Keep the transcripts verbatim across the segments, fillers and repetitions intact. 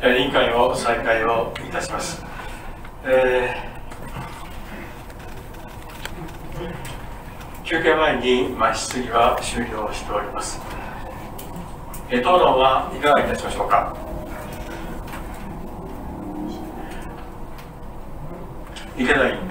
委員会を再開をいたします。えー、休憩前に、まあ、質疑は終了しております。えー、討論はいかがいたしましょうか。池田委員。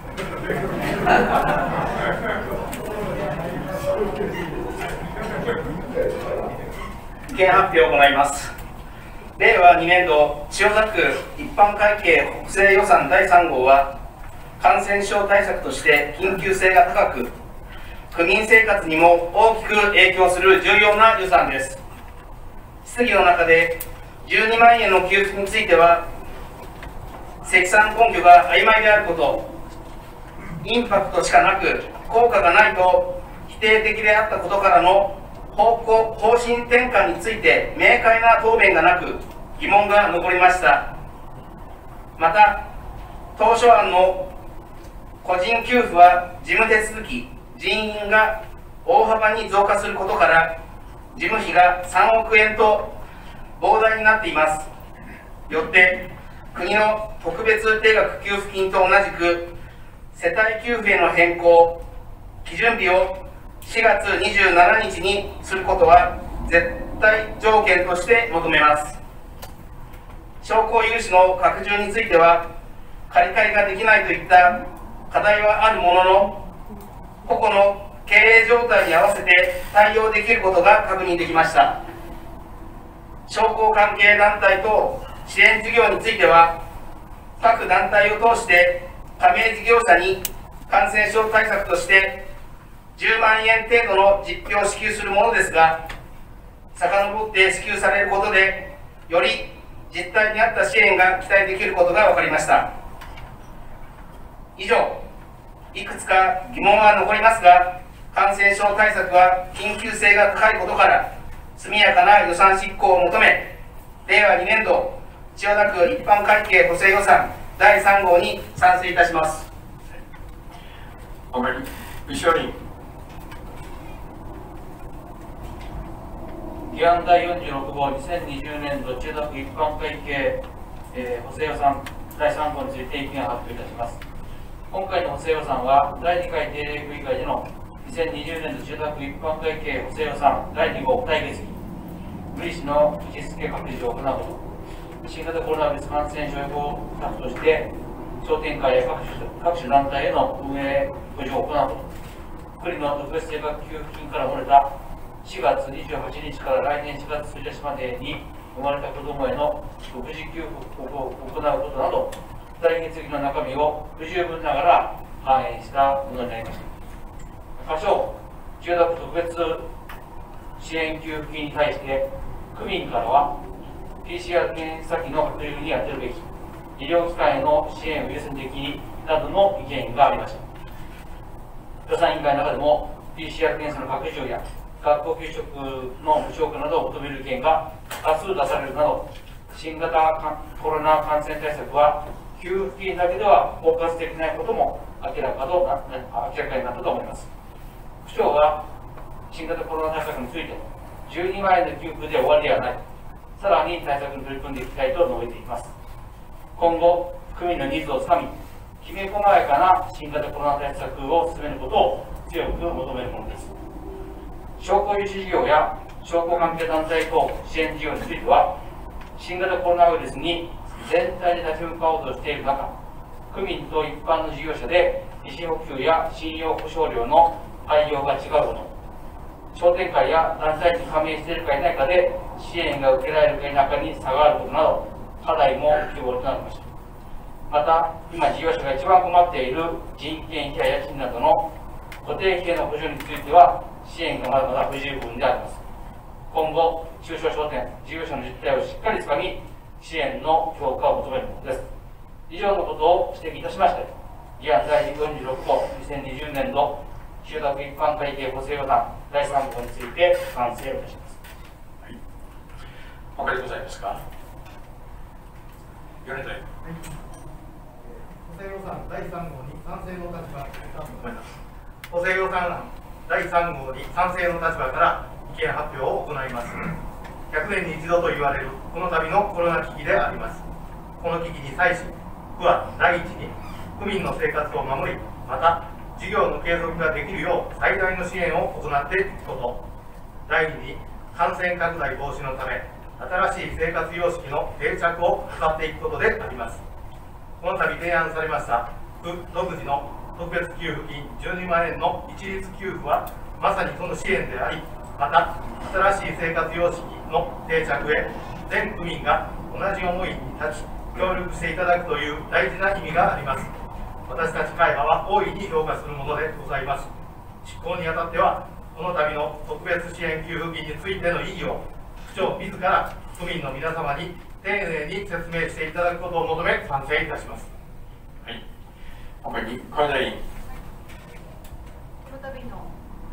意見発表を行います。れいわにねんど千代田区一般会計補正予算だいさん号は、感染症対策として緊急性が高く、区民生活にも大きく影響する重要な予算です。質疑の中でじゅうにまんえんの給付については、積算根拠が曖昧であること、インパクトしかなく効果がないと否定的であったことからの方向方針転換について明快な答弁がなく、疑問が残りました。また、当初案の個人給付は事務手続き、人員が大幅に増加することから、事務費がさんおくえんと膨大になっています。よって、国の特別定額給付金と同じく、世帯給付への変更、基準日をしがつにじゅうしちにちにすることは絶対条件として求めます。商工融資の拡充については、借り換えができないといった課題はあるものの、個々の経営状態に合わせて対応できることが確認できました。商工関係団体等支援事業については、各団体を通して加盟事業者に感染症対策としてじゅうまんえん程度の実費を支給するものですが、遡って支給されることで、より実態に合った支援が期待できることが分かりました。以上、いくつか疑問は残りますが、感染症対策は緊急性が高いことから、速やかな予算執行を求め、れいわにねんど千代田区一般会計補正予算だいさん号に賛成いたします。 おかえり、石尾委員。 議案だいよんじゅうろく号にせんにじゅうねんど千代田区一般会計、えー、補正予算だいさん号について意見を発表いたします。今回の補正予算は、だいにかい定例区議会でのにせんにじゅうねんど千代田区一般会計補正予算だいに号付帯決議、無利子の位置づけ確立を行うこと、新型コロナウイルス感染症予防策として、商店会や各種各種団体への運営補助を行うこと、国の特別定額給付金から漏れたしがつにじゅうはちにちから来年しがつついたちまでに生まれた子どもへの育児給付を行うことなど、付帯決議の中身を不十分ながら反映したものになりました。箇所、千代田区特別支援給付金に対して、区民からは ピーシーアール 検査機の拡充に充てるべき、医療機関への支援を優先的になどの意見がありました。予算委員会の中でも ピーシーアール 検査の拡充や学校給食の無償化などを求める意見が多数出されるなど、新型コロナ感染対策は給付金だけでは包括できないことも明らかとな明らかになったと思います。区長は新型コロナ対策についてじゅうにまんえんの給付で終わりではない、さらに対策に取り組んでいきたいと述べています。今後、区民のニーズをつかみ、きめ細やかな新型コロナ対策を進めることを強く求めるものです。商工融資事業や商工関係団体等支援事業については、新型コロナウイルスに全体で立ち向かおうとしている中、区民と一般の事業者で利子補給や信用保証料の対応が違うこと、商店会や団体に加盟しているか否かで支援が受けられるか否かに差があることなど、課題も浮き彫りとなりました。また、今事業者が一番困っている人件費や家賃などの固定費への補助については、支援がまだまだ不十分であります。今後、中小商店、事業者の実態をしっかりつかみ、支援の強化を求めるものです。以上のことを指摘いたしまして、議案だいよんじゅうろく号にせんにじゅうねんど千代田区一般会計補正予算だいさん号について賛成をいたします。 はい、他にございますか。米田委員。 補正予算だいさん号に賛成の立場補正予算案だいさん号に賛成の立場から意見発表を行います。 ひゃくねんに一度と言われるこの度のコロナ危機であります。この危機に際し、区は第一に区民の生活を守り、また事業の継続ができるよう最大の支援を行っていくこと、第二に感染拡大防止のため新しい生活様式の定着を図っていくことであります。この度提案されました区独自の特別給付金じゅうにまんえんの一律給付はまさにその支援であり、また新しい生活様式の定着へ全区民が同じ思いに立ち協力していただくという大事な意味があります。私たち会派は大いに評価するものでございます。執行にあたってはこの度の特別支援給付金についての意義を区長自ら区民の皆様に丁寧に説明していただくことを求め賛成いたします。 はい、他に川田委員。 この度の、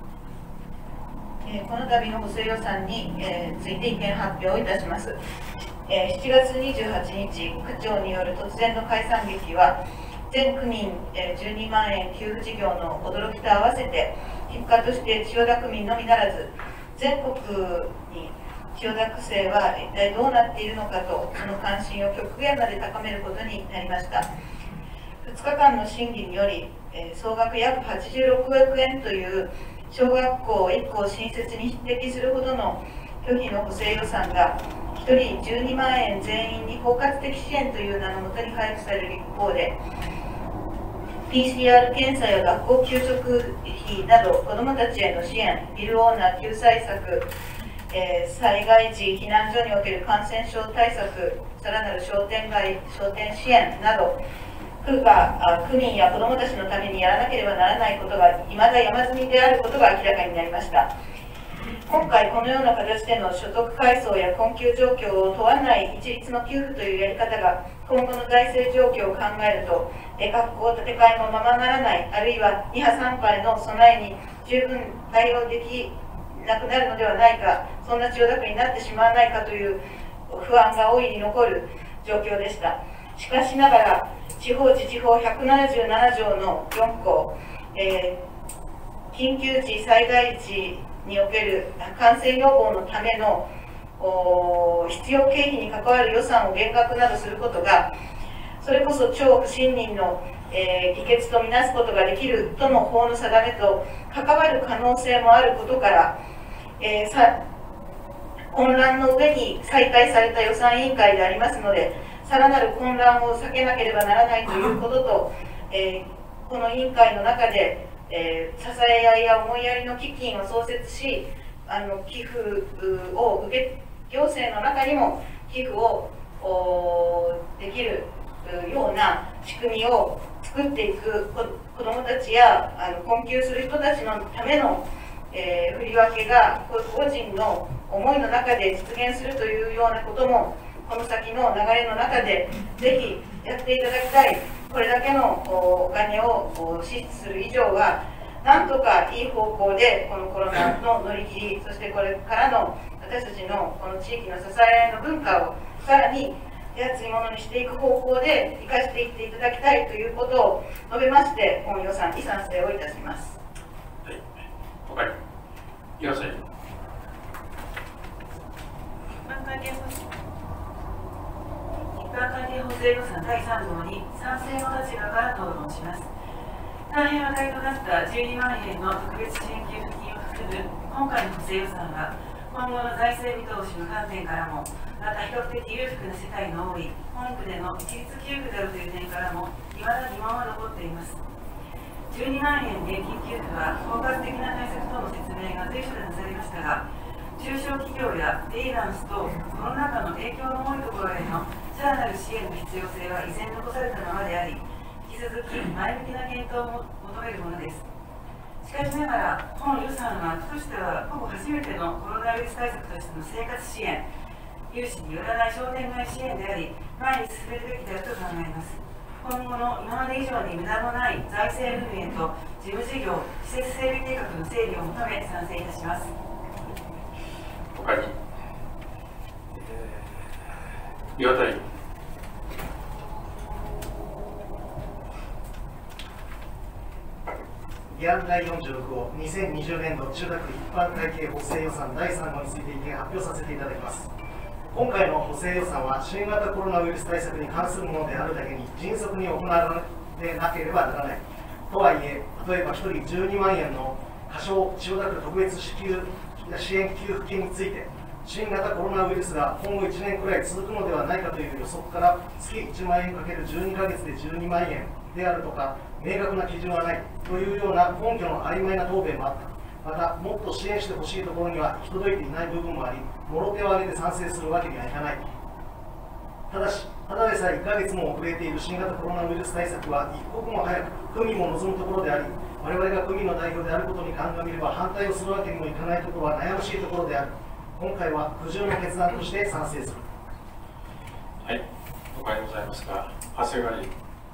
えー、この度の補正予算に、えー、ついて意見発表をいたします。えー、しちがつにじゅうはちにち、区長による突然の解散劇は全区民、えー、じゅうにまんえん給付事業の驚きと合わせて結果として千代田区民のみならず全国に千代田区政は一体どうなっているのかと、その関心を極限まで高めることになりました。ふつかかんの審議により、えー、総額約はちじゅうろくおくえんという小学校いっこう新設に匹敵するほどの巨費の補正予算がひとりじゅうにまんえん全員に包括的支援という名のもとに配布される一方で、 ピーシーアール 検査や学校給食費など子どもたちへの支援、ビルオーナー救済策、えー、災害時避難所における感染症対策、さらなる商店街商店支援など、区が区民や子どもたちのためにやらなければならないことがいまだ山積みであることが明らかになりました。今回このような形での所得階層や困窮状況を問わない一律の給付というやり方が今後の財政状況を考えると、学校建て替えもままならない、あるいはに波さん波への備えに十分対応できなくなるのではないか、そんな千代田区になってしまわないかという不安が大いに残る状況でした。しかしながら地方自治法ひゃくななじゅうななじょうのよんこ、えー、緊急時災害時における感染予防のための必要経費に関わる予算を減額などすることが、それこそ超不信任の、えー、議決とみなすことができるとの法の定めと関わる可能性もあることから、えー、さ混乱の上に再開された予算委員会でありますので、さらなる混乱を避けなければならないということと、えー、この委員会の中でえー、支え合いや思いやりの基金を創設し、あの寄付を受け行政の中にも寄付をできるような仕組みを作っていく、子どもたちやあの困窮する人たちのための、えー、振り分けが個人の思いの中で実現するというようなこともこの先の流れの中でぜひやっていただきたい。これだけのお金を支出する以上は、なんとかいい方向でこのコロナの乗り切り、そしてこれからの私たちのこの地域の支え合いの文化をさらに手厚いものにしていく方向で生かしていっていただきたいということを述べまして、本予算に賛成をいたします。 はい、他に岩瀬委員。 一般会計補正予算だいさんごうに賛成の立場から討論します。大変話題となったじゅうにまんえんの特別支援給付金を含む今回の補正予算は、今後の財政見通しの観点からも、また比較的裕福な世帯の多い本区での一律給付であるという点からも、いまだ疑問は残っています。じゅうにまんえん現金給付は包括的な対策との説明が随所でなされましたが、中小企業やフリーランスとコロナ禍の影響の多いところへのさらなる支援の必要性は依然残されたままであり、引き続き前向きな検討を求めるものです。しかしながら、本予算は区としてはほぼ初めてのコロナウイルス対策としての生活支援、融資によらない商店街支援であり、前に進めるべきであると考えます。今後の今まで以上に無駄のない財政運営と事務事業、施設整備計画の整理を求め賛成いたします。 他に、岩田委員。 議案だいよんじゅうろく号にせんにじゅうねんど中学一般会計補正予算だいさん号について意見発表させていただきます。今回の補正予算は新型コロナウイルス対策に関するものであるだけに迅速に行われなければならない。とはいえ、例えばひとりじゅうにまんえんの過小千代田区特別支給支援給付金について、新型コロナウイルスが今後いちねんくらい続くのではないかという予測から月いちまんえんかけるじゅうにかげつでじゅうにまんえんであるとか、明確な基準はないというような根拠の曖昧な答弁もあった。また、もっと支援してほしいところには行き届いていない部分もあり、もろ手を挙げて賛成するわけにはいかない。ただし、ただでさえいっかげつも遅れている新型コロナウイルス対策は一刻も早く区民も望むところであり、我々が区民の代表であることに鑑みれば反対をするわけにもいかないところは悩ましいところである。今回は苦渋の決断として賛成する。 はい、他にございますか。長谷川理事。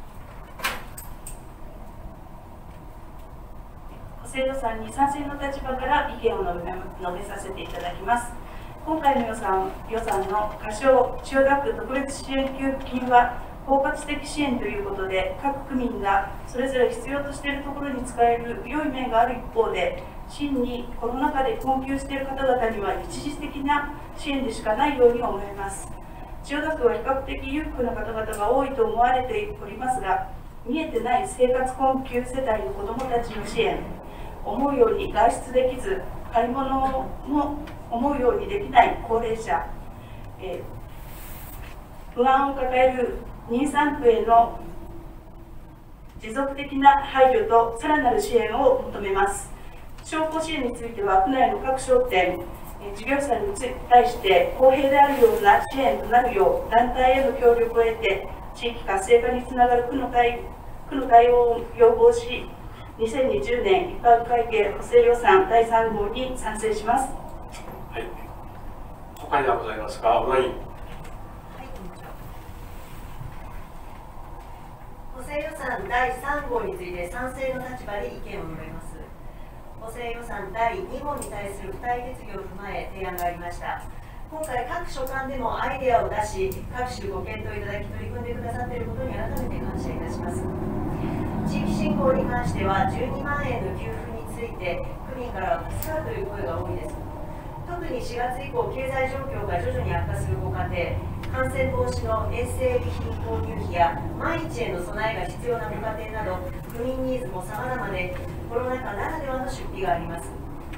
補正予算に賛成の立場から意見を述べ述べさせていただきます。今回の予算予算の過小千代田区特別支援給付金は包括的支援ということで、各区民がそれぞれ必要としているところに使える良い面がある一方で、真にコロナ禍で困窮している方々には一時的な支援でしかないように思います。千代田区は比較的裕福な方々が多いと思われておりますが、見えてない生活困窮世帯の子どもたちの支援、思うように外出できず、買い物も思うようにできない高齢者、えー、不安を抱える妊産婦への持続的な配慮とさらなる支援を求めます。商工支援については、区内の各商店、事業者に対して公平であるような支援となるよう、団体への協力を得て、地域活性化につながる区の対、区の対応を要望し、にせんにじゅうねん一般会計補正予算だいさん号に賛成します。 はい。他にはございますか。小田委員。 補正予算だいさん号について賛成の立場で意見を述べます。補正予算だいに号に対する付帯決議を踏まえ提案がありました。今回各所管でもアイデアを出し、各種ご検討いただき取り組んでくださっていることに改めて感謝いたします。地域振興に関してはじゅうにまんえんの給付について区民からは助かるという声が多いです。特にしがつ以降、経済状況が徐々に悪化するご家庭、感染防止の衛生備品購入費や万一への備えが必要なご家庭など、区民ニーズも様々で、コロナ禍ならではの出費があります。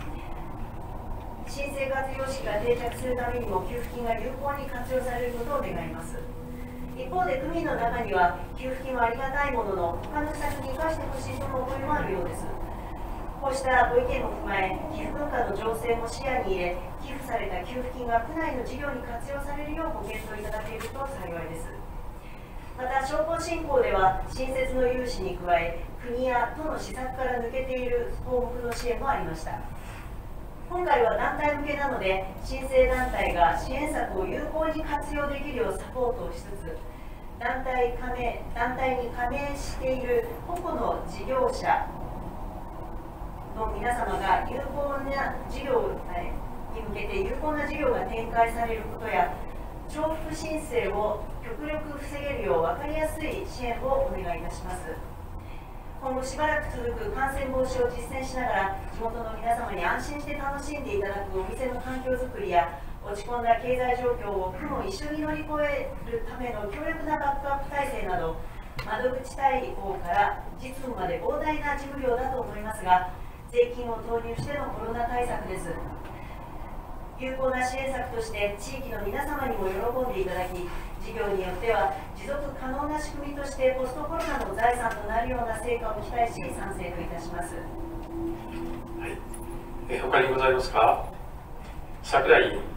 新生活様式が定着するためにも給付金が有効に活用されることを願います。一方で区民の中には給付金はありがたいものの、他の施策に生かしてほしいとの思いもあるようです。こうしたご意見も踏まえ、寄付文化の情勢も視野に入れ、寄付された給付金が区内の事業に活用されるようご検討いただけると幸いです。また、商工振興では新設の融資に加え、国や都の施策から抜けている項目の支援もありました。今回は団体向けなので、申請団体が支援策を有効に活用できるようサポートをしつつ、団体加盟団体に加盟している個々の事業者の皆様が有効な事業に向けて有効な事業が展開されることや、重複申請を極力防げるよう分かりやすい支援をお願いいたします。今後しばらく続く感染防止を実践しながら、地元の皆様に安心して楽しんでいただくお店の環境づくりや、落ち込んだ経済状況を区も一緒に乗り越えるための強力なバックアップ体制など、窓口対応から実務まで膨大な事務量だと思いますが、税金を投入してのコロナ対策です。有効な支援策として地域の皆様にも喜んでいただき、事業によっては持続可能な仕組みとしてポストコロナの財産となるような成果を期待し、賛成といたします。 はい、えー、他にございますか。櫻井委員。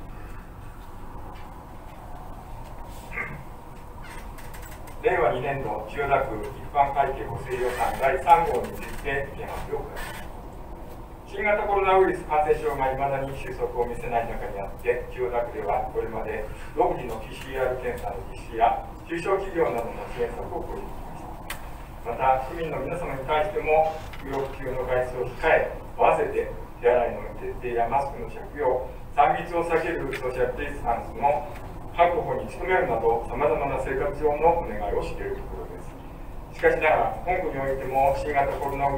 れいわにねん度千代田区一般会計補正予算だいさん号について意見発表を行います。新型コロナウイルス感染症がいまだに収束を見せない中にあって、千代田区ではこれまで独自の ピーシーアール 検査の実施や中小企業などの支援策を講じてきました。また、区民の皆様に対しても不要不急の外出を控え、合わせて手洗いの徹底やマスクの着用、さん密を避けるソーシャルディスタンスの確保に努めるなど、さまざまな生活上のお願いをしているところです。しかしながら、本区においても新型コロナウイルス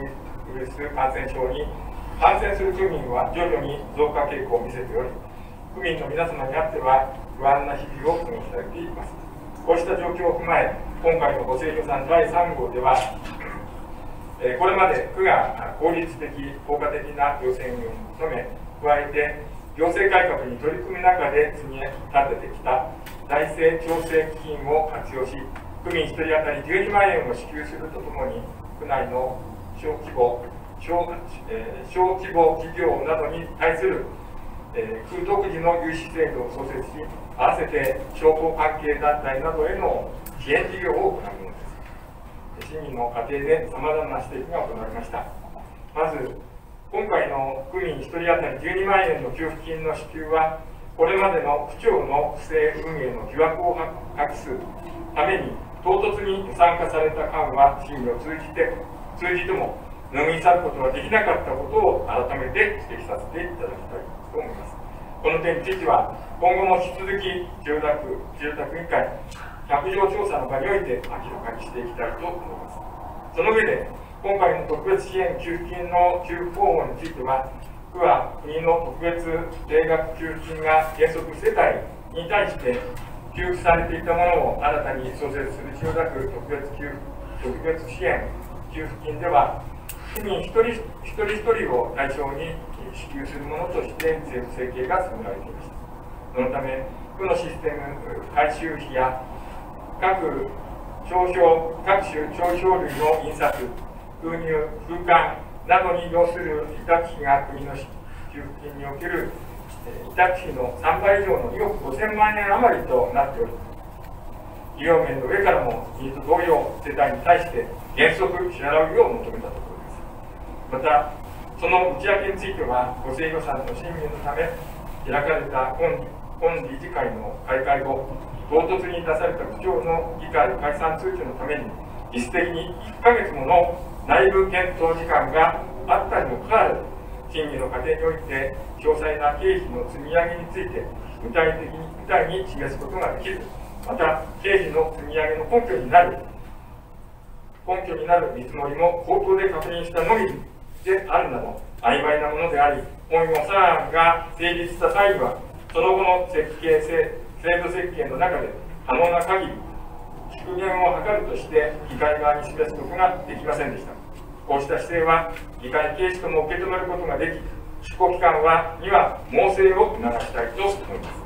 ウイルス感染症に感染する区民は徐々に増加傾向を見せており、区民の皆様にあっては不安な日々を過ごされています。こうした状況を踏まえ、今回の補正予算だいさん号では、えー、これまで区が効率的、効果的な行政運営に努め、加えて行政改革に取り組む中で積み立ててきた財政調整基金を活用し、区民ひとり当たりじゅうにまんえんを支給するとともに、区内の小規模、小、えー、小規模企業などに対する、えー、区独自の融資制度を創設し、合わせて商工関係団体などへの支援事業を行うものです。市民の家庭でさまざまな指摘が行われました。まず、今回の区民ひとり当たりじゅうにまんえんの給付金の支給は、これまでの区長の不正運営の疑惑を隠すために、唐突に予算化された間は、審議を通じて、通じても拭い去ることができなかったことを改めて指摘させていただきたいと思います。この点については、今後も引き続き住宅住宅委員会百条調査の場において明らかにしていきたいと思います。その上で、今回の特別支援給付金の給付方法については、区は国の特別定額給付金が原則世帯に対して給付されていたものを新たに創設する千代田区特別給特別支援給付金では、区民一人一人一人を対象に支給するものとして政府設計が進められていました。そのため、区のシステム改修費や各帳票各種帳票類の印刷、封入、封管などに要する委託費が国の給付金における委託費のさんばい以上のにおくごせんまんえん余りとなっており、医療面の上からも国と同様、世帯に対して原則支払うよう求めたところです。また、その内訳については、補正予算の審議のため、開かれた本本理事会の開会後、唐突に出された区長の議会解散通知のために、実質的にいっかげつもの内部検討時間があったにもかかわらず、審議の過程において、詳細な経費の積み上げについて、具体的に具体に示すことができず、また、経費の積み上げの根拠になる、根拠になる見積もりも口頭で確認したのみであるなど、曖昧なものであり、本予算案が成立した際には、その後の設計制度設計の中で可能な限り縮減を図るとして議会側に示すことができませんでした。こうした姿勢は議会形式とも受け止めることができ、執行機関はには猛省を促したいと思います。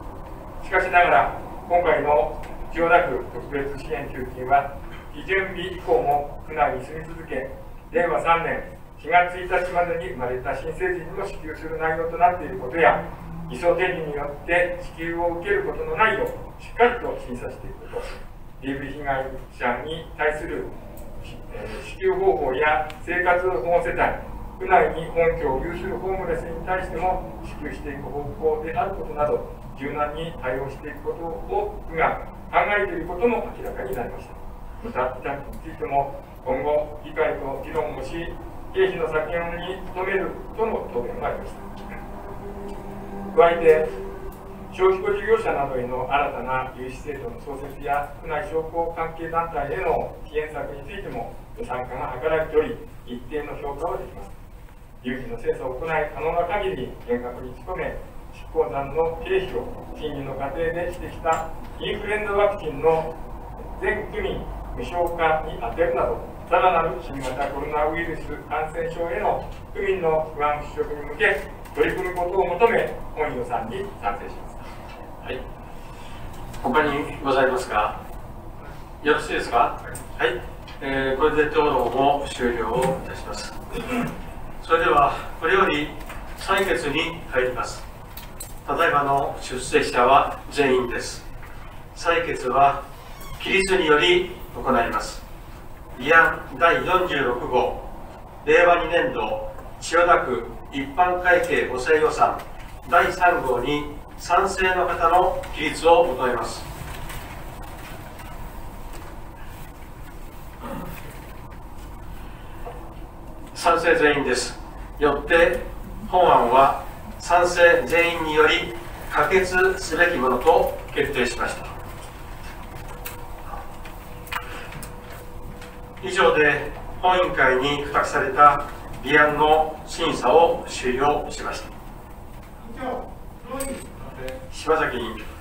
しかしながら、今回の千代田区特別支援給付金は、基準日以降も区内に住み続け、れいわさんねんしがつついたちまでに生まれた新成人にも支給する内容となっていることや、偽装定義によって支給を受けることのないよう、しっかりと審査していくこと、ディーブイ 被害者に対する支給方法や生活保護世帯、区内に本拠を有するホームレスに対しても支給していく方向であることなど、柔軟に対応していくことを区が考えていることも明らかになりました。また、委託についても、今後、議会と議論をし、経費の削減に努めるとの答弁がありました。加えて、小規模事業者などへの新たな融資制度の創設や、区内商工関係団体への支援策についても予算化が図られており、一定の評価はできます。有事の精査を行い、可能な限り厳格に努め、執行残の経費を審議の過程でしてきたインフルエンザワクチンの全区民無償化に充てるなど、さらなる新型コロナウイルス感染症への区民の不安払拭に向け、取り組むことを求め、本予算に賛成します。 はい。他にございますか。よろしいですか。はい。えー、これで討論を終了いたします。それでは、これより採決に入ります。ただいまの出席者は全員です。採決は起立により行います。議案だいよんじゅうろく号、れいわにねんど千代田区一般会計補正予算だいさん号に賛成の方の起立を求めます。賛成全員です。よって本案は賛成全員により可決すべきものと決定しました。以上で本委員会に付託された議案の審査を終了しました。柴崎委員長。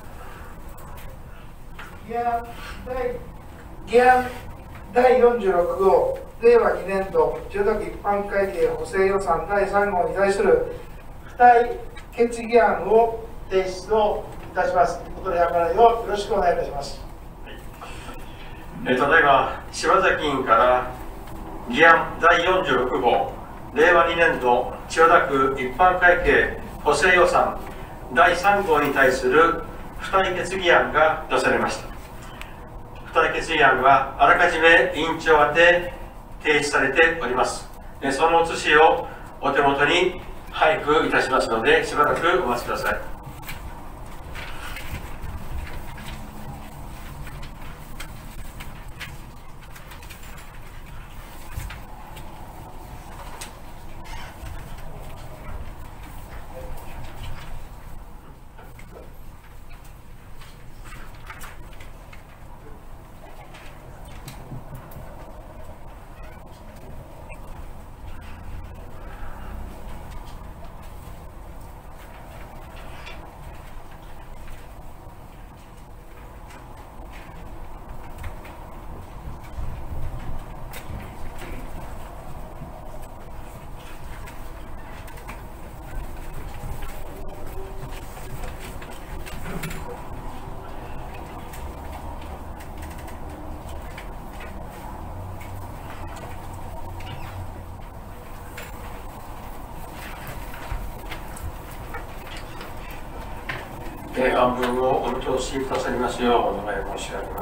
議案第議案第よんじゅうろく号令和にねん度千代田区一般会計補正予算だいさん号に対する付帯決議案を提出をいたします。お取り計らいをよろしくお願いいたします。 えー、ただいま柴崎委員から議案だいよんじゅうろく号令和にねん度千代田区一般会計補正予算だいさん号に対する付帯決議案が出されました。付帯決議案はあらかじめ委員長宛て提出されております。その写しをお手元に配布いたしますので、しばらくお待ちください。案文をお見通しくださりますようお願い申し上げます。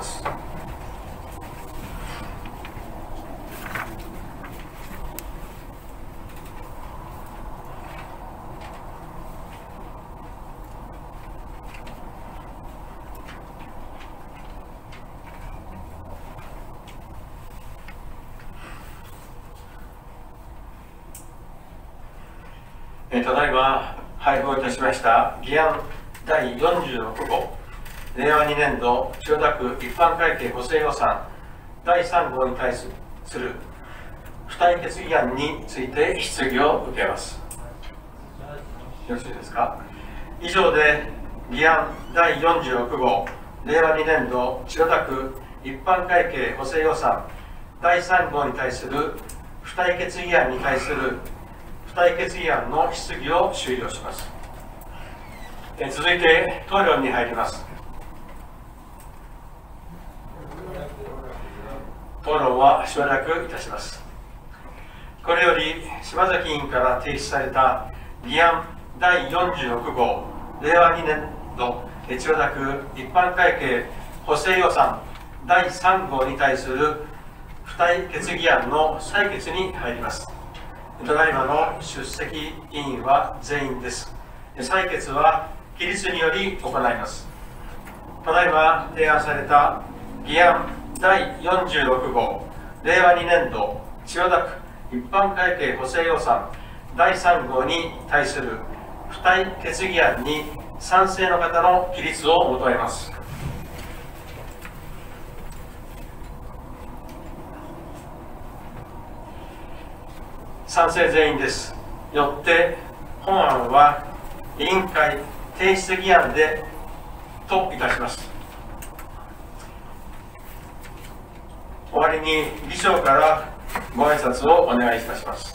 ただいま配布いたしました議案だいよんじゅうろく号令和にねん度千代田区一般会計補正予算だいさん号に対する付帯決議案について質疑を受けます。よろしいですか。以上で議案だいよんじゅうろく号令和にねん度千代田区一般会計補正予算だいさん号に対する付帯決議案に対する付帯決議案の質疑を終了します。え続いて討論に入ります。討論はしばらくいたします。これより柴崎委員から提出された議案だいよんじゅうろく号令和にねん度千代田区一般会計補正予算だいさん号に対する付帯決議案の採決に入ります。ただいまの出席委員は全員です。採決は起立により行います。ただいま提案された議案だいよんじゅうろく号令和にねん度千代田区一般会計補正予算だいさん号に対する付帯決議案に賛成の方の起立を求めます。賛成全員です。よって本案は委員会提出議案でといたします。終わりに議長からご挨拶をお願いいたします。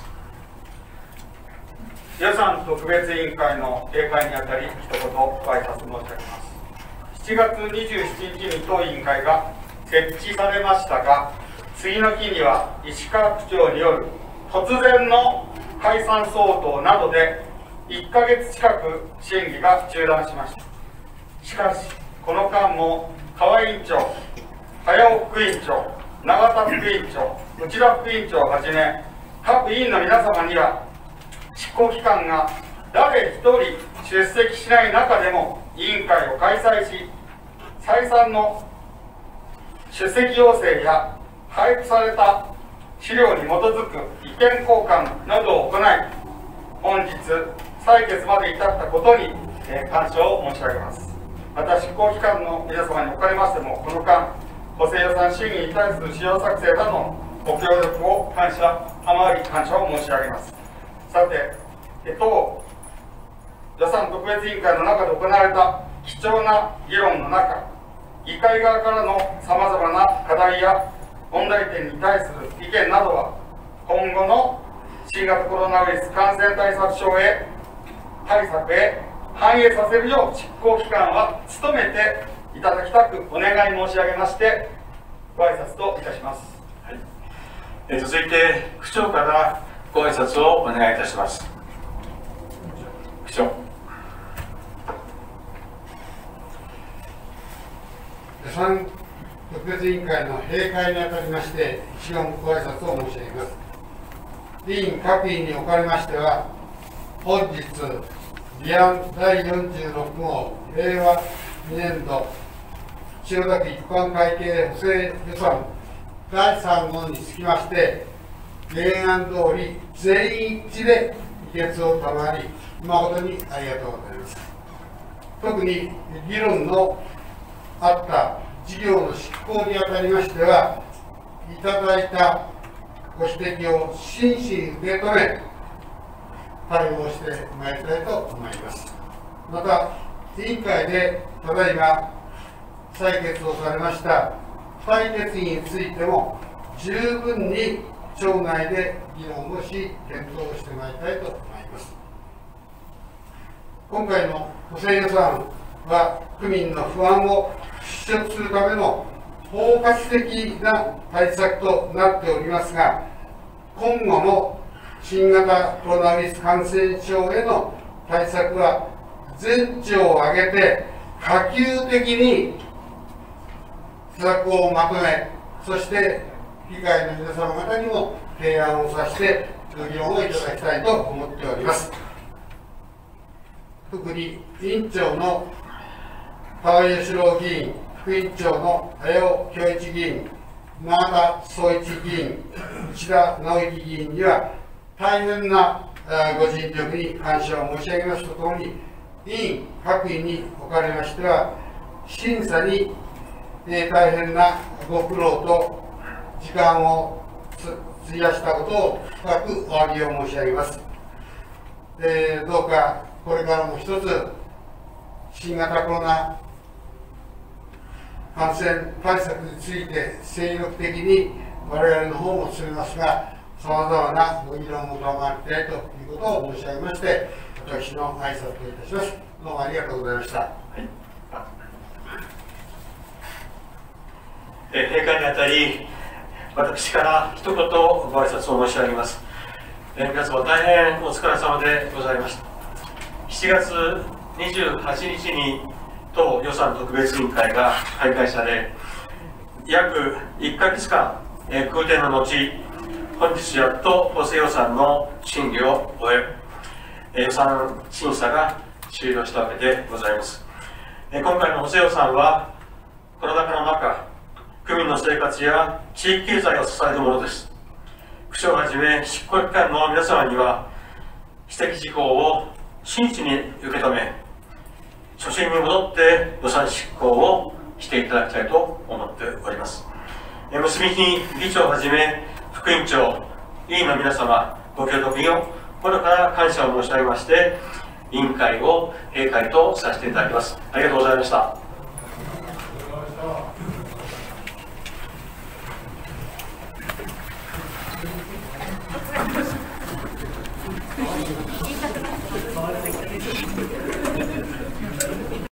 予算特別委員会の閉会にあたり一言ご挨拶申し上げます。しちがつにじゅうしちにちに当委員会が設置されましたが、次の日には石川区長による突然の解散相当などでいっかげつ近く審議が中断しました。しかしこの間も川委員長、早尾副委員長、永田副委員長、内田副委員長をはじめ各委員の皆様には執行機関が誰一人出席しない中でも委員会を開催し、再三の出席要請や配布された資料に基づく意見交換などを行い、本日採決まで至ったことに、えー、感謝を申し上げます。また執行機関の皆様におかれましても、この間補正予算審議に対する資料作成などのご協力を感謝賜り感謝を申し上げます。さて、当予算特別委員会の中で行われた貴重な議論の中、議会側からのさまざまな課題や問題点に対する意見などは、今後の新型コロナウイルス感染対策省へ対策へ反映させるよう執行機関は努めていただきたくお願い申し上げましてご挨拶といたします。 はい、え続いて区長からご挨拶をお願いいたします。区長。 予算特別委員会の閉会にあたりまして一言ご挨拶を申し上げます。委員各委員におかれましては、本日議案だいよんじゅうろく号れいわにねんど千代田区一般会計補正予算だいさん号につきまして原案通り全員一致で議決を賜り、誠にありがとうございます。特に議論のあった事業の執行にあたりましては、いただいたご指摘を真摯に受け止め、対応してまいりたいと思います。また、委員会でただいま採決をされました付帯決議についても、十分に庁内で議論をし、検討してまいりたいと思います。今回の補正予算は、区民の不安を払拭するための包括的な対策となっておりますが、今後も新型コロナウイルス感染症への対策は全庁を挙げて可及的に施策をまとめ、そして議会の皆様方にも提案をさせてご議論をいただきたいと思っております。特に委員長の河合義郎議員、副委員長の綾尾恭一議員、永田総一議員、内田直之議員には大変なご尽力に感謝を申し上げますとともに、委員各委員におかれましては、審査に大変なご苦労と時間を費やしたことを深くお詫びを申し上げます。えー、どうかこれからも一つ、新型コロナ感染対策について精力的に我々の方も進めますが、さまざまなご議論を賜りたいということを申し上げまして、私の挨拶といたします。どうもありがとうございました。はい、 え閉会にあたり、私から一言ご挨拶を申し上げます。え皆様大変お疲れ様でございました。しちがつにじゅうはちにちに当予算特別委員会が開会され、約いっかげつかん、え空転の後、本日やっと補正予算の審議を終え、予算審査が終了したわけでございます。今回の補正予算は、コロナ禍の中、区民の生活や地域経済を支えるものです。区長をはじめ、執行機関の皆様には、指摘事項を真摯に受け止め、初心に戻って予算執行をしていただきたいと思っております。結びに議長をはじめ、副委員長、委員の皆様、ご協力に心から感謝を申し上げまして、委員会を閉会とさせていただきます。ありがとうございました。